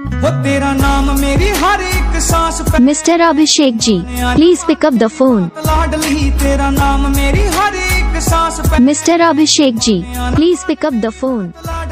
वो तेरा नाम मेरी हर एक सांस पे। Mr. Abhishek ji, please pick up the phone. लाडली तेरा नाम मेरी हर एक सांस पे। Mr. Abhishek ji, please pick up the phone.